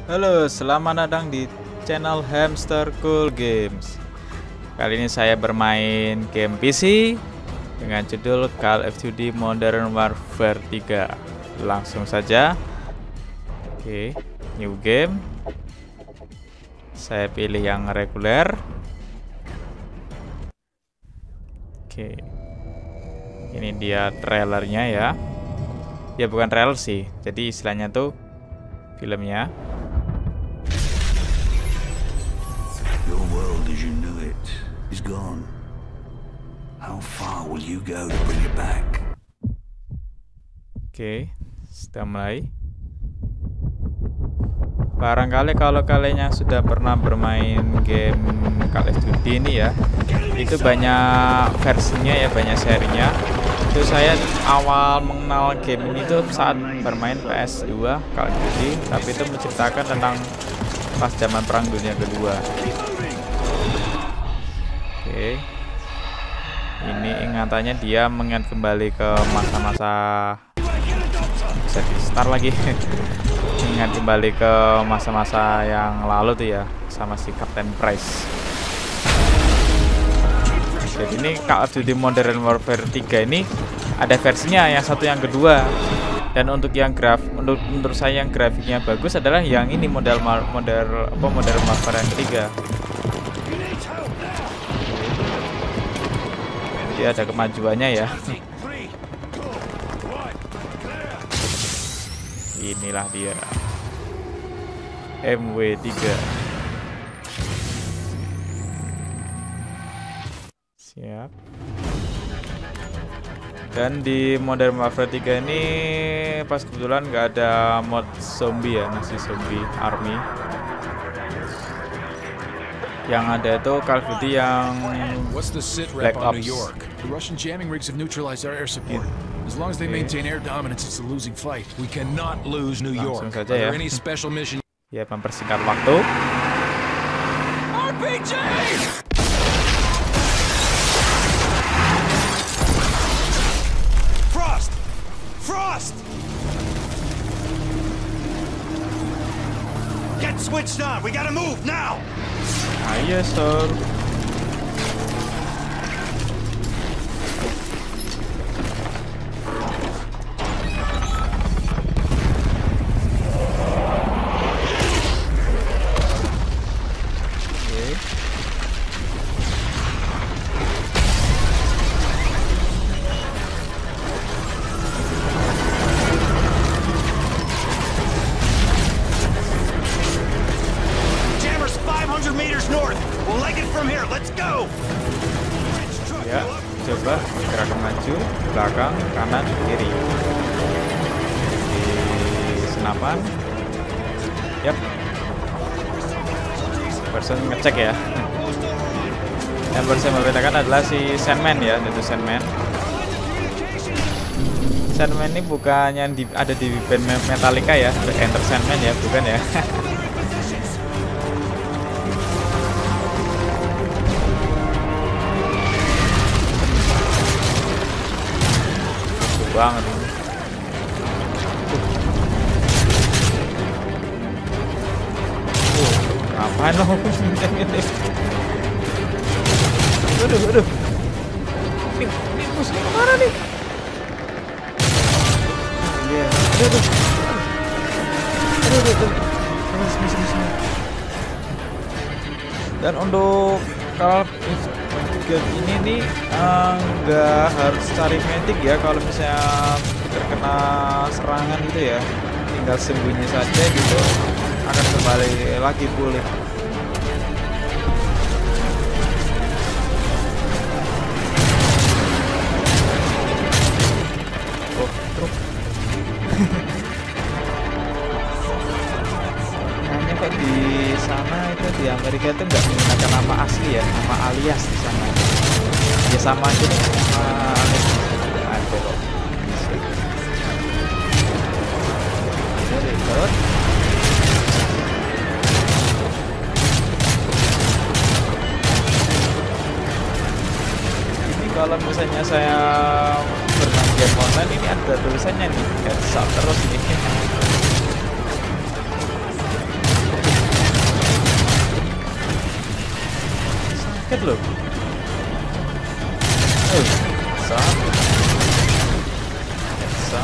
Halo, selamat datang di channel Hamster Cool Games. Kali ini saya bermain game PC dengan judul Call of Duty Modern Warfare 3. Langsung saja. Oke, new game. Saya pilih yang reguler. Oke. Ini dia trailernya ya. Ya bukan trailer sih. Jadi istilahnya tuh filmnya. Your world as you knew it is gone. How far will you go to bring it back? Oke, sudah mulai. Barangkali kalau kalian yang sudah pernah bermain game Call of Duty ini ya, itu banyak versinya ya, banyak serinya. Itu saya awal mengenal game ini tuh saat bermain PS2 Call of Duty, tapi itu menceritakan tentang pas zaman Perang Dunia Kedua. Oke, ini ingatannya dia mengingat kembali ke masa-masa, bisa di start lagi. Ingat kembali ke masa-masa yang lalu tuh ya, sama si Captain Price. Jadi ini Call of Duty Modern Warfare 3 ini ada versinya, yang satu yang kedua. Dan untuk yang menurut saya yang grafiknya bagus adalah yang ini modern Warfare yang ketiga. Jadi ada kemajuannya ya. Inilah dia MW3. Siap. Dan di Modern Warfare 3 ini pas kebetulan nggak ada mod zombie ya, masih zombie army. Yang ada itu Call of Duty yang Black Ops. The Russian jamming rigs have neutralized our air support. As long as they maintain air dominance, it's a losing fight. We cannot lose New York. Langsung saja Are ya. there any special mission? Ya, mempersingkat waktu. RPG! Frost! Frost! Get switched on. We gotta move now. Ayo, Sir. Ya, coba gerakan maju, belakang, kanan, kiri. Di senapan. Yap. Person ngecek ya. Yang person membedakan adalah si Sandman ya, itu Sandman. Sandman ini bukannya ada di band Metallica ya, Enter Sandman ya, bukan ya. Banget ini. Ngapain lo? Aduh. Ini musuhnya kemana nih? Iya. Aduh. Sini. Dan untuk kalau game ini nih nggak harus cari medik ya, kalau misalnya terkena serangan gitu ya, tinggal sembunyi saja gitu, akan kembali lagi pulih. Oh, truk. Hanya kok di sana itu di Amerika itu nggak menggunakan nama asli ya, nama alias di sana. Ya sama aja nih, sama alias ada kok. Record. Ini kalau misalnya saya bermain game online ini ada tulisannya nih, heads up terus ini. loh. Bisa. Bisa.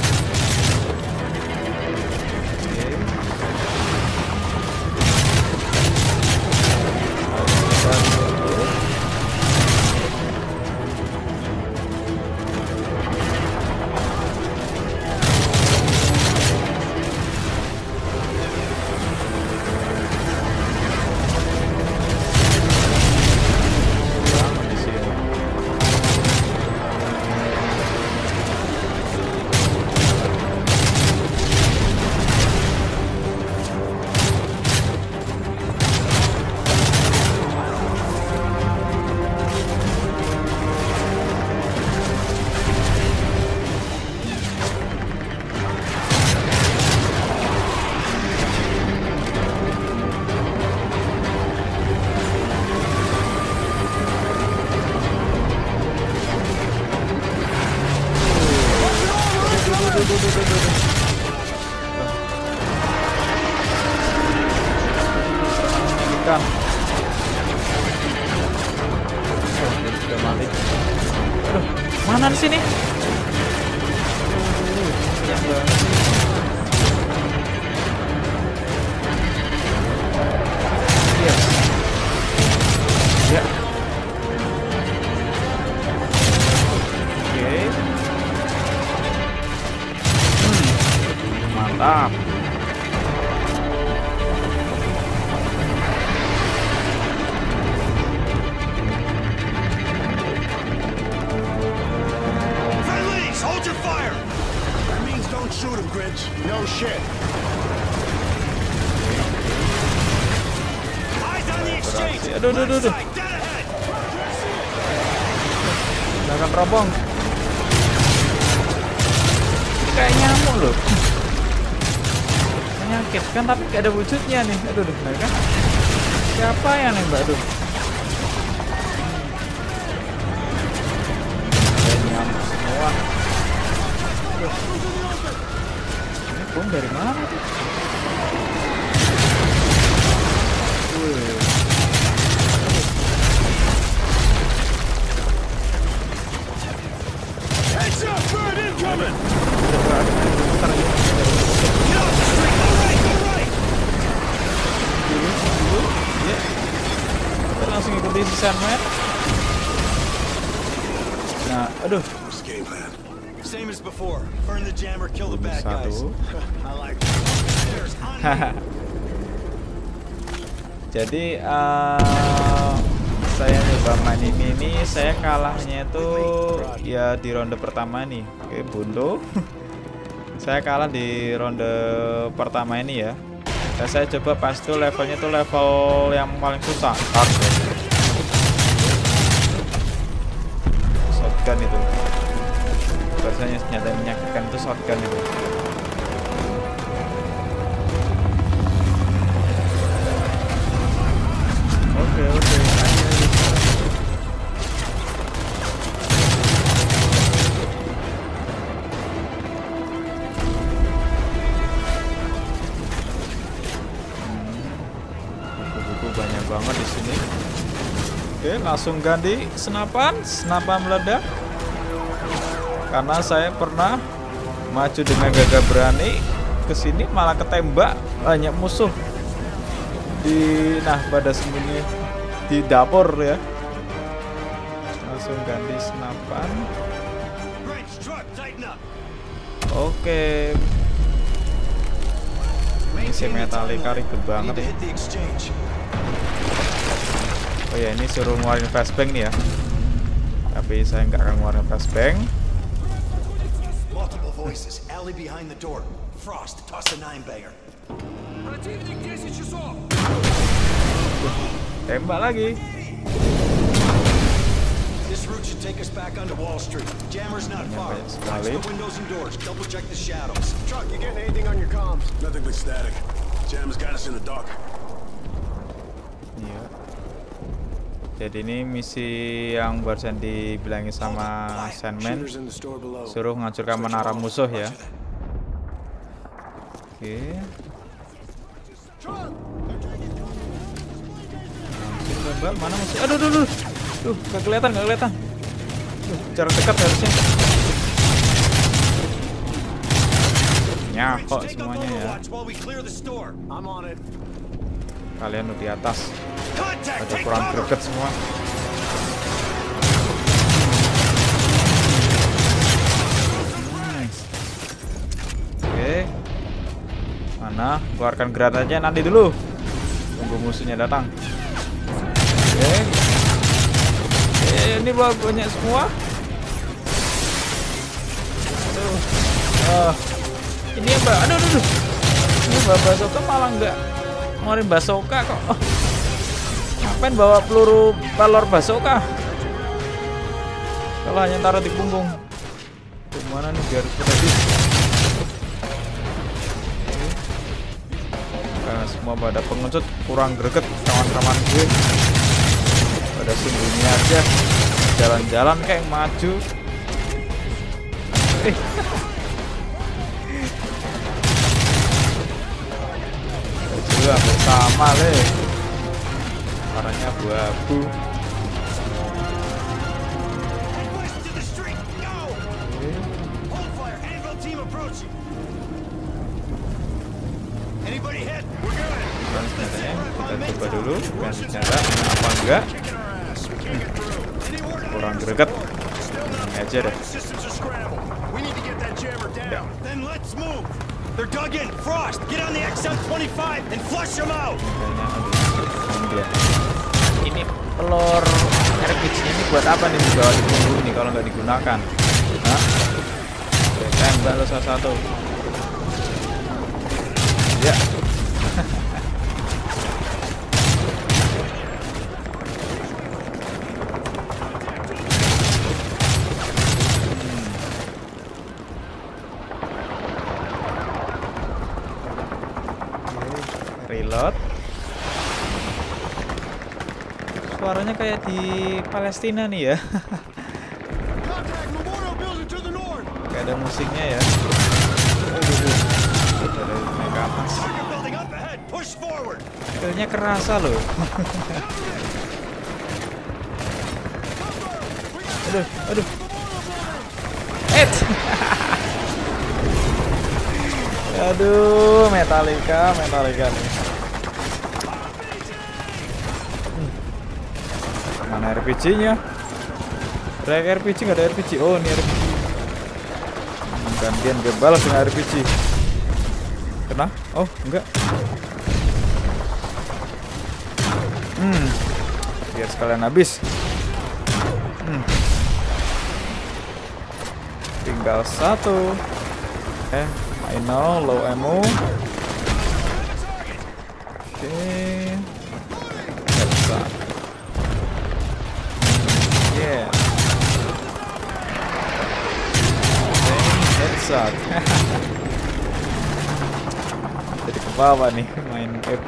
Ikan. Sudah mati. Aduh, mana di sini? Yang banget. Yes. Ya. Oke. Mantap. Hold your fire! That means don't shoot him, Grinch. No shit. Eyes on the exchange. Aduh. Jangan robong. Ini kayak nyamuk loh. Menyakitkan tapi gak ada wujudnya nih. Aduh, benar kan? Siapa yang nembak tuh? Ada nyamuk semua. Ini bom dari mana tuh? Heads up, bird incoming! Kita langsung ikuti si Sandman. Nah, aduh. Same as before. Burn the jammer, kill the bad guys. I like Jadi saya coba main ini saya kalahnya itu ya di ronde pertama nih. Oke, buntu. Saya kalah di ronde pertama ini ya. Dan saya coba pas itu levelnya tuh level yang paling susah. Shotgun itu. Rasanya senjata yang menyakitkan itu shotgun itu. Oke. Buku-buku banyak banget di sini. Oke, langsung ganti senapan meledak. Karena saya pernah maju dengan gagah berani ke sini malah ketembak banyak musuh pada sembunyi di dapur ya. Langsung ganti senapan. Oke. Ini si Metallica ribet banget ya. Oh ya, ini suruh ngeluarin flashbang nih ya. Tapi saya nggak akan ngeluarin flashbang. Voices, alley behind the door. Frost, toss a 9-banger. Tembak lagi. This route should take us back onto Wall Street. Jammer's not far. Watch the windows and doors. Double check the shadows. Chuck, you getting anything on your comms? Nothing but static. Jammer's got us in the dark. Iya. Jadi ini misi yang barusan dibilangin sama Sandman, suruh menghancurkan menara musuh ya. Oke. Langsung Mbak, mana musuh? Aduh, aduh. Duh, nggak kelihatan. Jarak dekat harusnya. Nyakok semuanya ya. Kalian di atas. Ada kurang greget semua. Oke. Mana? Keluarkan granatnya nanti dulu. Tunggu musuhnya datang. Oke. Ini banyak semua. Aduh. Ini ya Mbak. Aduh. Ini Mbak Basoka malah nggak ngeluarin Basoka kok. Ngapain bawa peluru pelor Basoka? Kalau hanya taruh di punggung. Gimana nih biar tadi? Nah, semua pada pengecut, kurang greget kawan-kawan gue. Pada sembunyi aja, jalan-jalan kayak maju. Juga bersama le. Warnanya abu-abu. Senjatanya kita coba dulu bukan senjata apa enggak. Kurang greget. Ini aja deh. Ya. They're dug in. Frost, get on the XM-25 and flush them out. Ini pelor RPG ini buat apa nih dibawa di punggung ini kalau nggak digunakan? Hah? Tembak lo salah satu. Ya. Reload. Suaranya kayak di Palestina nih ya. Kayak ada musiknya ya. Ada naik ke atas. Feelnya kerasa loh. Aduh. Aduh, Metallica nih. Mana RPG-nya? Ada RPG nggak ada RPG? Oh, ini RPG. Gantian gue balas dengan RPG. Kena? Oh, enggak. Biar sekalian habis. Tinggal satu. Final low ammo. Oke. Headshot. Yeah. Headshot. Jadi ke bawah nih main EP.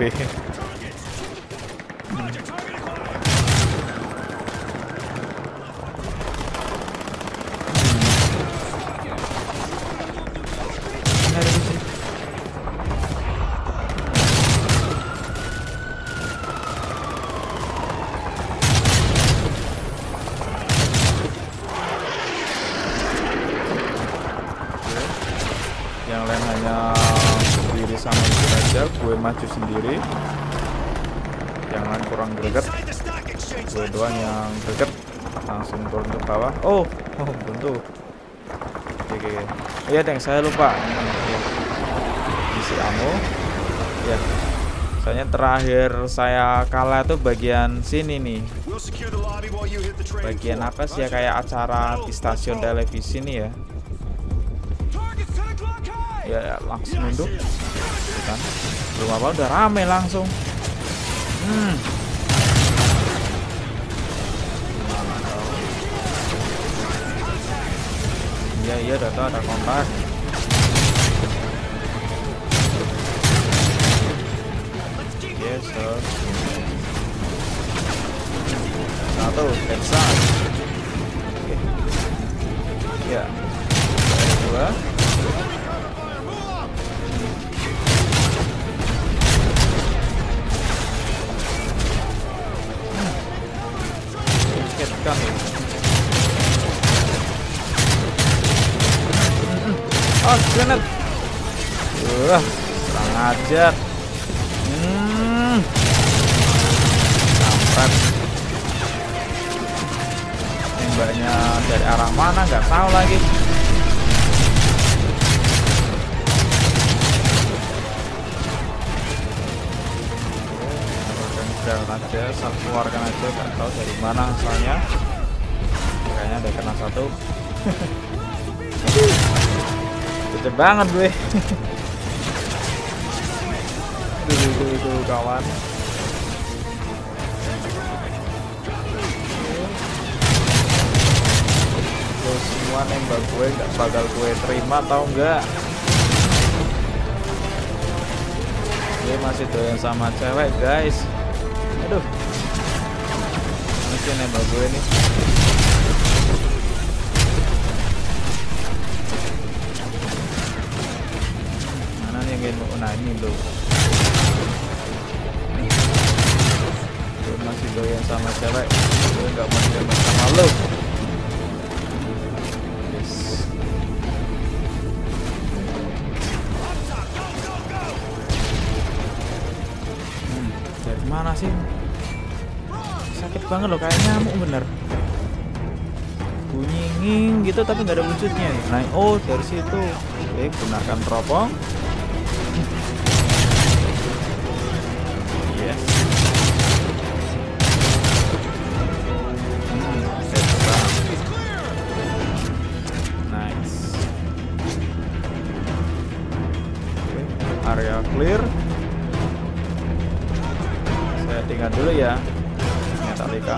Yang lain hanya berdiri sama itu aja, gue maju sendiri. Yang lain kurang greget, gue doang yang greget. Langsung turun ke bawah. Oh tentu. Oke. Iya deng, saya lupa isi ammo. Ya, soalnya terakhir saya kalah tuh bagian sini nih. Bagian apa sih ya, kayak acara di stasiun televisi nih ya. Ya langsung nunduk kan, belum apa udah rame langsung. Iya udah tahu ada kontak. Yes sir. Satu headshot. Oke. Ya. Dua. Wah, kurang ajar. Sampret. Tembaknya dari arah mana nggak tahu lagi. Aja, keluarkan aja, nggak tahu dari mana asalnya. Kayaknya ada kena satu. Gede banget gue. Duh, kawan. Lo semua nembak gue nggak bakal gue terima, tau nggak? Dia masih doyan sama cewek, guys. Aduh, masih nembak gue nih. Mana nih yang ingin? Nah ini loh. Gue masih doyan sama cewek. Gue nggak mau nembak sama lo. Yes. Dari mana sih? Sakit banget loh, kayak nyamuk bener. Bunyi nging gitu tapi nggak ada wujudnya. Nah, oh dari situ. Oke, gunakan teropong. Yes. Nice. Oke, area clear. Saya tinggal dulu ya. Metallica.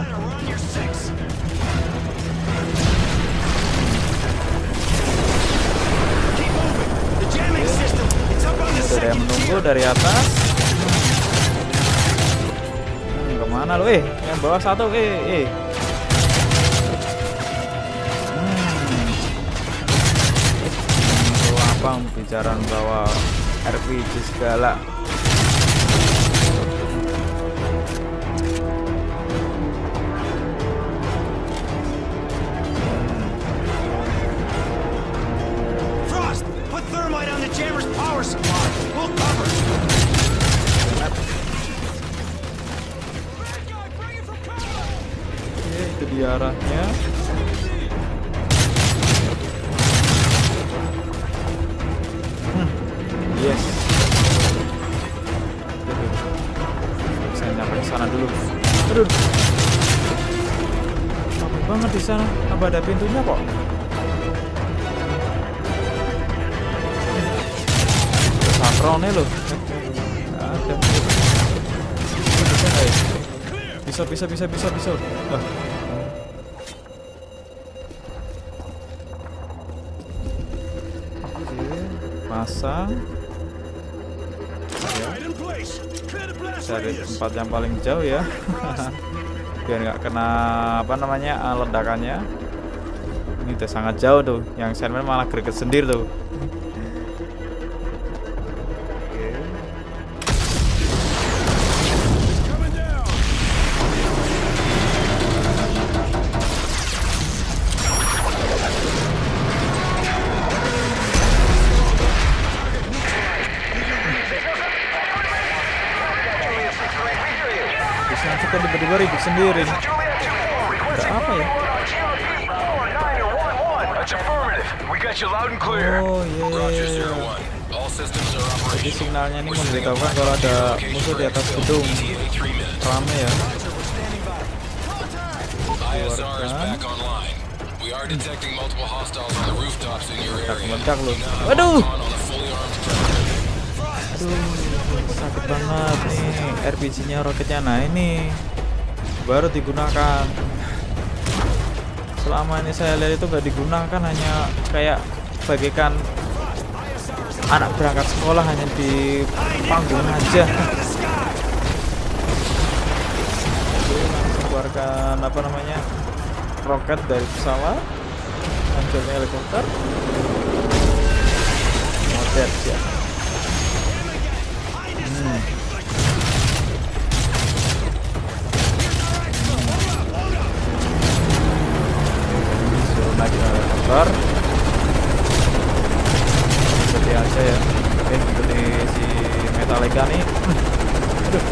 Sudah yang menunggu dari atas. Kemana lu? Yang bawah satu, Itu apa pembicaraan bawa RPG segala. Jammer's power supply. We'll cover. Oke, itu dia arahnya. Yes. Saya nyampe ke sana dulu. Aduh. Capek banget di sana. Apa ada pintunya kok? Drone loh. Ada. Bisa. Oke, pasang. Ya. Cari tempat yang paling jauh ya. Biar nggak kena apa namanya ledakannya. Ini udah sangat jauh tuh. Yang Sandman malah greget sendiri tuh. Kita tiba-tiba ribut sendiri. Ada apa ya? Oh iya. Jadi signalnya ini memberitahukan kalau ada musuh di atas gedung. Rame ya. Meledak loh. Aduh. Sakit banget nih RPG-nya, roketnya. Nah ini baru digunakan. Selama ini saya lihat itu nggak digunakan, hanya kayak bagaikan anak berangkat sekolah, hanya di panggung aja. Keluarkan apa namanya roket dari pesawat, hancurnya helikopter. Modern ya. Lagi helikopter. Jadi aja ya. Oke, ikuti kolega nih. Aduh.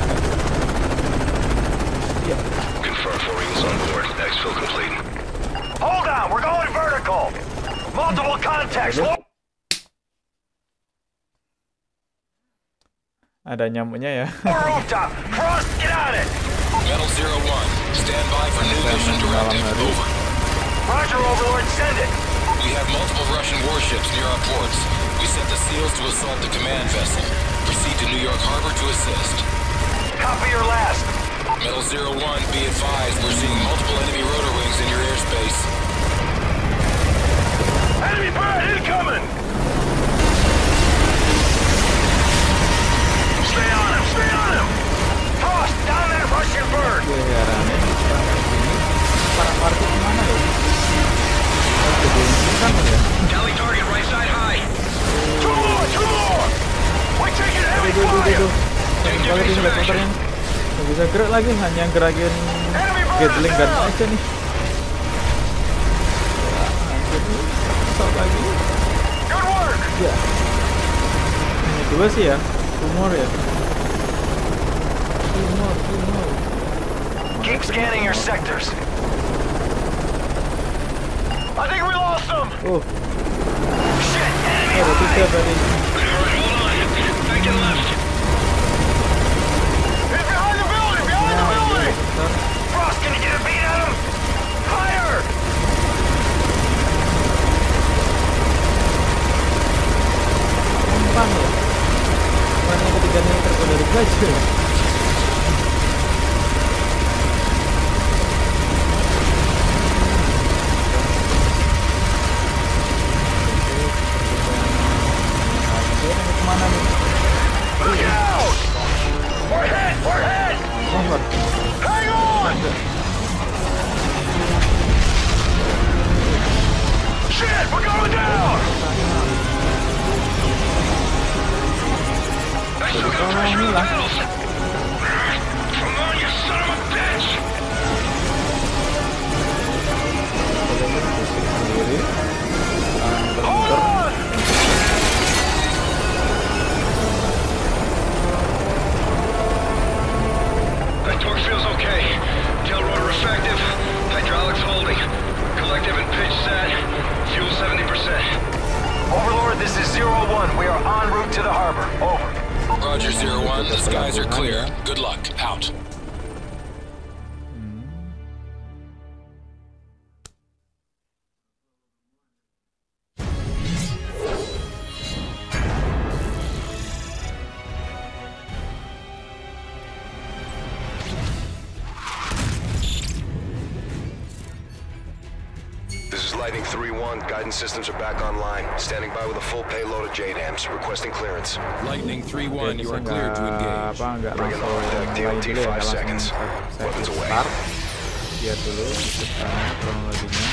Ya. Confirm Florine's on board. Exfil complete. Hold on, we're going vertical. Multiple contacts. Ada nyamuknya ya. Rooftop. Frost, get on it. Metal 01, stand by for new mission directive. Over. Roger, Overlord, send it. We have multiple Russian warships near our ports. We sent the SEALs to assault the command vessel. Proceed to New York Harbor to assist. Copy your last. Metal 01, be advised, we're seeing multiple enemy rotor wings in your airspace. Enemy bird incoming. Stay on him, stay on him. Frost, down that Russian bird. Gue heran ya. Para party kemana ya? Tally target right side high. Two more. We're taking heavy fire. Banyak banget ini black motornya. Gak bisa gerak lagi, hanya gerakin Gatling gun aja nih. Sok lagi. Good work. Ya. Ini dua sih ya. Tumor ya. Tumor. Keep scanning your sectors. I think we lost them. Oh, Shit, enemy ada tiga high. berarti. Alright, hold on. Back and left. He's behind the building, Bentar. Frost, can you get a beat at him? Fire! Gampang ya. Mana ketiganya terbuat dari gajah. Kemana nih? Look out! We're hit! Over. Hang on! Shit, we're going down! I still got pressure on the pedals! Come on, you son of a bitch! Hold on! That torque feels okay. Tail rotor effective. Hydraulics holding. Collective and pitch set. Fuel 70%. Overlord, this is 01. We are en route to the harbor. Over. Roger 01, the skies are clear. Good luck. Out. This is Lightning 3-1. Guidance systems are back online. Standing by with a full payload of JDAMs. Requesting clearance. Lightning 3-1, you are cleared to engage. Enggak Bring it langsung on deck, mulai DOT, dulu ya, 5 langsung seconds. saya Weapons away. start. Lihat dulu ceritanya kronologinya.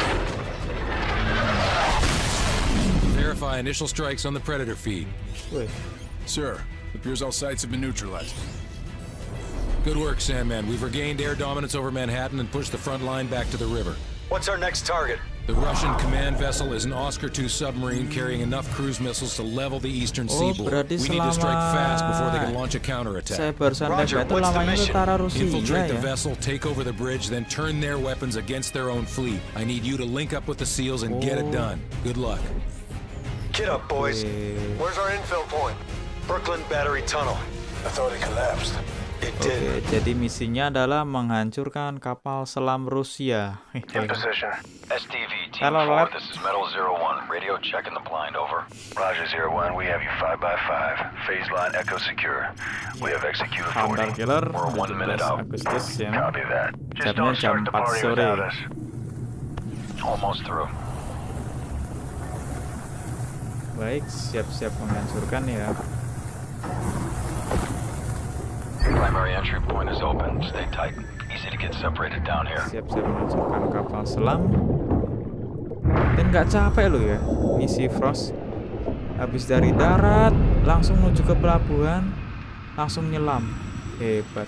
Verify initial strikes on the Predator feed. Wih, Sir, appears all sites have been neutralized. Good work, Sandman. We've regained air dominance over Manhattan and pushed the front line back to the river. What's our next target? The Russian command vessel is an Oscar II submarine carrying enough cruise missiles to level the eastern seaboard. berarti We need to strike selama fast before they can launch a saya counterattack. barusan Roger, live itu what's the lamanya itu mission? tentara Rusia Infiltrate the ya. vessel, take over the bridge, then turn their weapons against their own fleet. I need you to link up with the SEALs and get it done. Good luck. Get up, boys. Oke. Where's our infill point? Brooklyn Battery Tunnel. I thought it collapsed. It Oke, jadi misinya adalah menghancurkan kapal selam Rusia. position. STV Team Hello, 4, Lab. this is Metal 01. Radio checking the blind, over. Roger 01, we have you 5x5. Phase line Echo secure. We have execute Hunter authority. Killer We're 1 minute 17 out. Agustus ya. Copy that. Just Jamnya don't start jam the 4 party sore. without us. Almost through. Baik, siap-siap menghancurkan ya. Primary entry point is open. Stay tight. Easy to get separated down here. Siap-siap menghancurkan kapal selam. Dan nggak capek loh ya misi Frost. Habis dari darat langsung menuju ke pelabuhan, langsung nyelam. Hebat.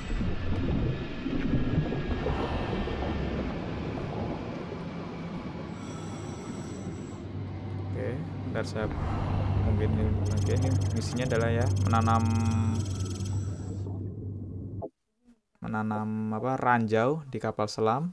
Oke, bentar saya mungkin ini misinya adalah ya menanam menanam apa ranjau di kapal selam.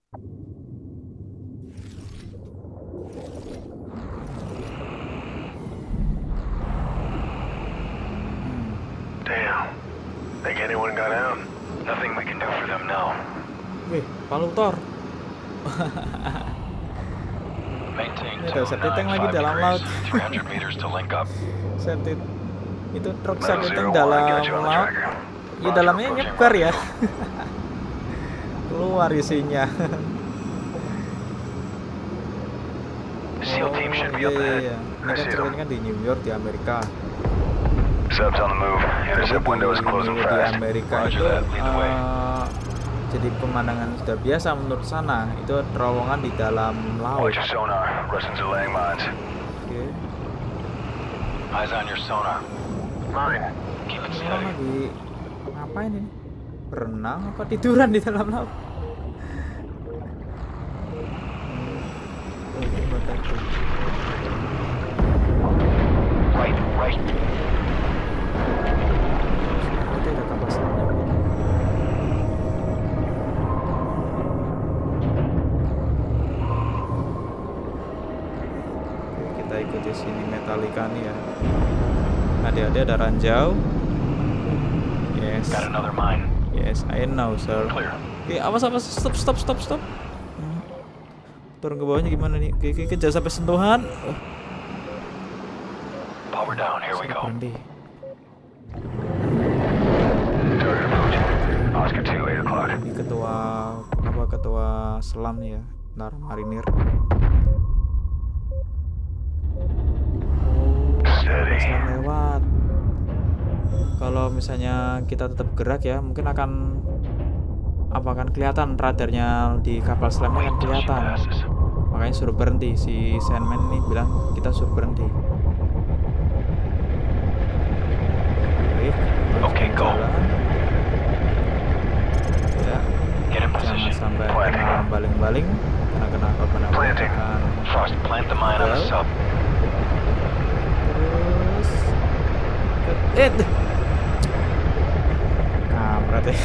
Damn. Think anyone got out? Nothing we can do for them now. Wih, palutor. Maintain Ini ada safety tank lagi dalam laut. 300 meters to link up. Safety itu truk Metal safety tank 01, dalam got you on the laut. tracker. Ya dalamnya nyebar ya. Keluar isinya. The SEAL team should be iya, up iya, ahead. iya. Ini I kan see ceritanya them. kan di New York di Amerika. Subs on the move. Jadi Intercept window is closing di fast. Amerika Roger itu that. Lead the way. jadi pemandangan sudah biasa menurut sana. Itu terowongan di dalam laut. Watch your sonar. Russians are laying mines. Oke. Eyes on your sonar. Mine. Keep it Ini orang steady. lagi ngapain ini? Berenang apa tiduran di dalam laut? Itu baterai. Right. Itu ada kapal selamnya. Kita ikuti sini Metallica nih ya. Adik-adik ada ranjau. Yes. Got another mine. Yes, I know, sir. Clear. Oke, awas. Stop. Turun ke bawahnya gimana nih? Oke, jangan sampai sentuhan. Power down. Here we go. Berhenti. Target approaching. Oscar 2, 8 o'clock. Ini ketua selam nih ya, Nara Marinir. Steady. Selam lewat. Kalau misalnya kita tetap gerak ya, mungkin akan kelihatan radarnya di kapal selamnya akan kelihatan. Makanya suruh berhenti. Si Sandman nih bilang kita suruh berhenti. Oke, go. Ya, Get in jangan position. sampai Planting. kena baling-baling, karena kena apa-apa Planting. akan Frost, plant the mine on the sub. terus kampret ya.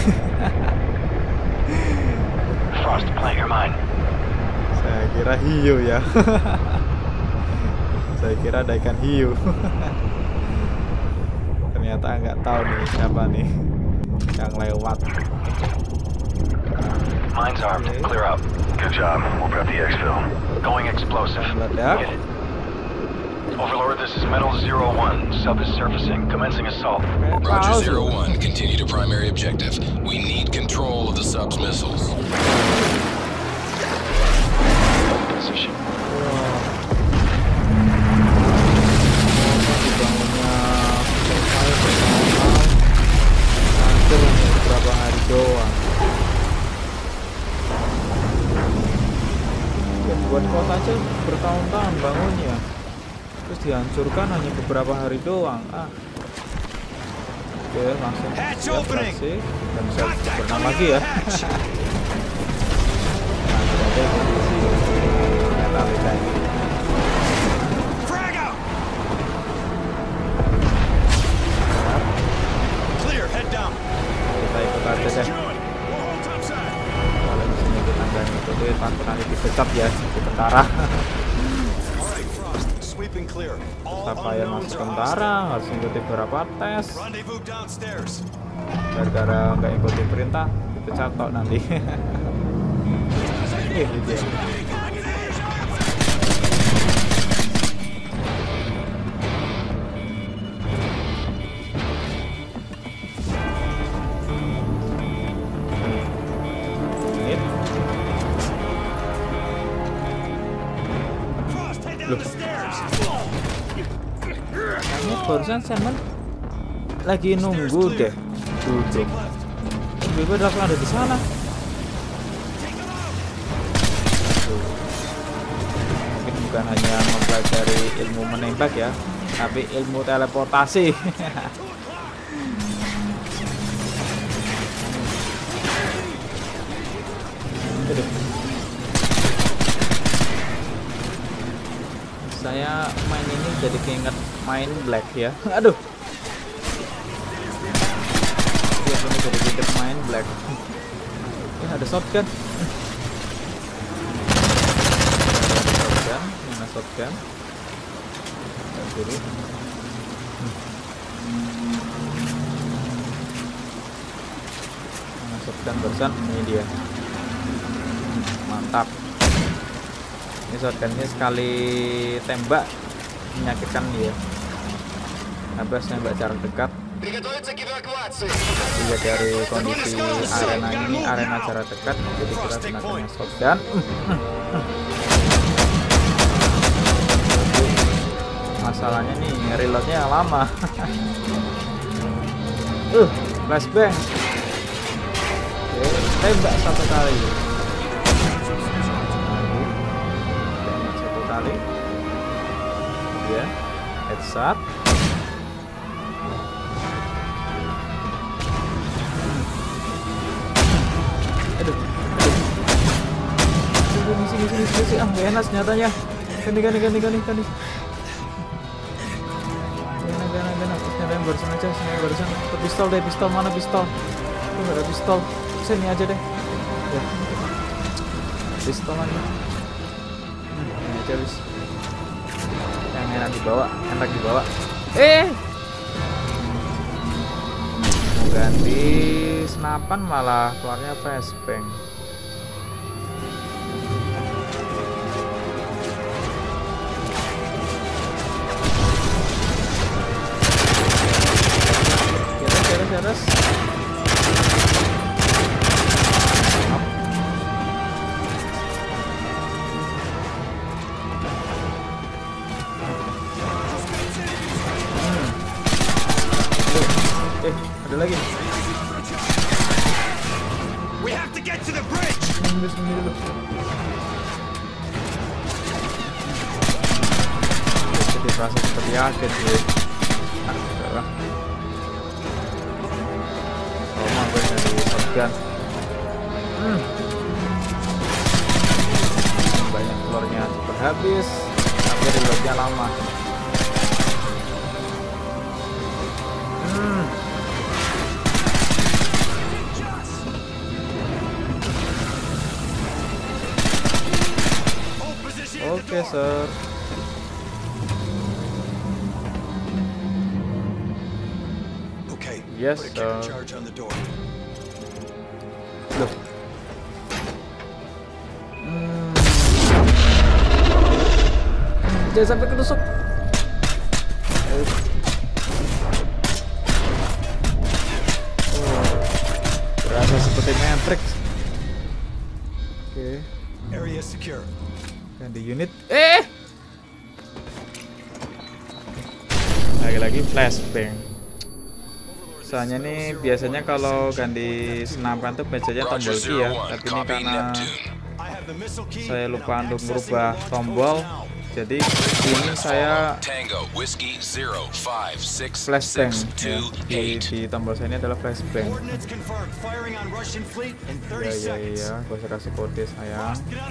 Frost, plant your mine. Saya kira hiu ya. Saya kira ada ikan hiu. Ternyata nggak tahu nih siapa nih yang lewat. Mine's armed. Okay. Clear out. Good job. We'll prep the exfil. Going explosive. Meledak. Get it. Overlord, this is Metal 01. Sub is surfacing. Commencing assault. Roger 01. Continue to primary objective. We need control of the sub's missiles. Position. Dibangunnya survive bertahun-tahun, hancur hanya beberapa hari doang. Ya buat kota aja bertahun-tahun bangunnya, terus dihancurkan hanya beberapa hari doang. Oke, langsung operasi dan bisa berenang lagi ya. Nah, berarti kondisi Metallica ini. Kita ikut aja deh. Kalau di sini kita nggak ngikutin, takut nanti dipecat ya di tentara. Sapphire masuk tentara, harus ngikutin beberapa tes. Gara-gara nggak ikutin perintah, dipecat tok nanti. Ini dia. Loh, kayaknya barusan Sandman lagi nunggu deh, duduk. Tiba-tiba langsung ada di sana. Mungkin bukan hanya mempelajari ilmu menembak ya, tapi ilmu teleportasi. Saya main ini jadi keinget main Black ya. Aduh. Ini jadi keinget main Black. lag. Ada shotgun. Mana shotgun? Dulu. Mana shotgun barusan? Ini dia. Mantap. Ini shotgunnya sekali tembak menyakitkan dia. Habis nembak jarak dekat. Lihat dari kondisi arena ini, arena jarak dekat, jadi kita gunakan shotgun. Masalahnya nih reloadnya lama. Flashbang. Oke, tembak satu kali. Satu kali. Ya, headshot. Misi. Gak enak senjatanya. Ganti. Gana. Senjata yang barusan aja, pistol deh, mana pistol? Tuh gak ada pistol. Sini aja deh. Ya. Pistol aja. Ini aja bis. Yang enak dibawa. Mau ganti senapan malah keluarnya flashbang. Atas. Ada lagi. We have to get to the bridge. Jadi rasa seperti agen gue. Udahlah. Dari shotgun. Banyak telurnya cepat habis, tapi reloadnya lama. Oke, sir. Yes, sir. Loh. Jangan sampai ketusuk. Berasa seperti Matrix. Oke. Area secure. Ganti unit. Lagi-lagi flashbang. Soalnya nih biasanya kalau ganti senapan tuh bacanya tombol Q ya, tapi ini karena saya lupa untuk merubah tombol, jadi ini saya flashbang ya. Di tombol saya ini adalah flashbang. Ya, gak usah kasih kode sayang.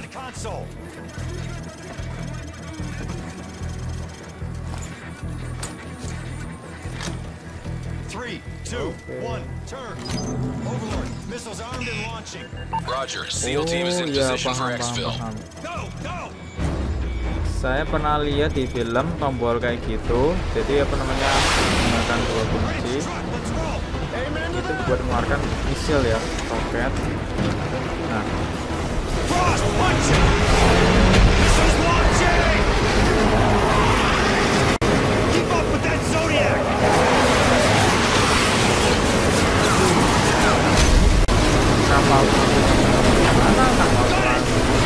3, 2, 1, turn. Overlord, missiles armed and launching. Roger, SEAL team is in position for exfil. Go, go. Saya pernah lihat di film tombol kayak gitu. Jadi apa namanya, menggunakan dua kunci. Itu buat mengeluarkan misil ya, roket. Nah. Keep up with that Zodiac. Kapal mana kapal perang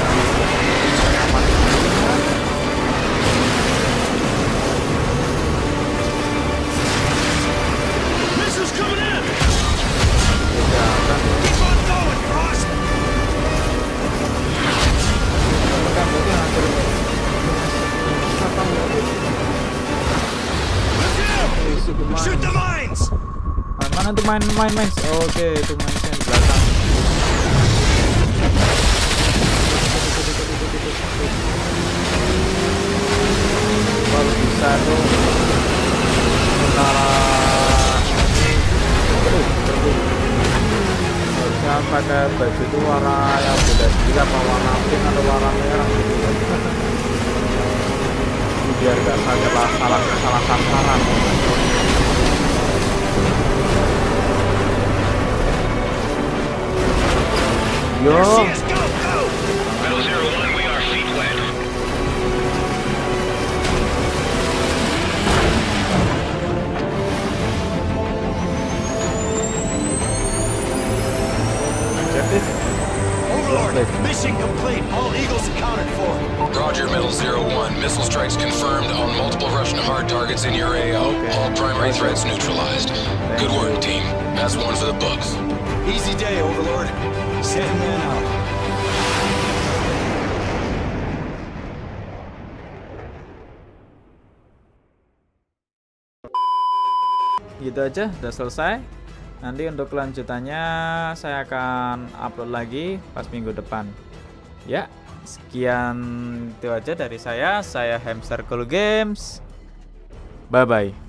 Missiles coming in. Keep on going, Frost. Shoot the mines. Mana tuh main. Oke, itu mainnya di belakang. Baru bisa tuh. pakai baju itu warna yang beda juga, apa warna pink atau warna merah gitu ya. Biar gak salah sasaran. Yo. Metal 01, we are feet wet. Overlord, mission complete. All Eagles accounted for. Roger, Metal 01. Missile strikes confirmed on multiple Russian hard targets in your AO. All primary threats neutralized. Good work, team. That's one for the books. Easy day, Overlord. Sandman out. Gitu aja, udah selesai. Nanti untuk kelanjutannya saya akan upload lagi pas minggu depan. Ya, sekian itu aja dari saya. Saya Hamster Cool Games. Bye bye.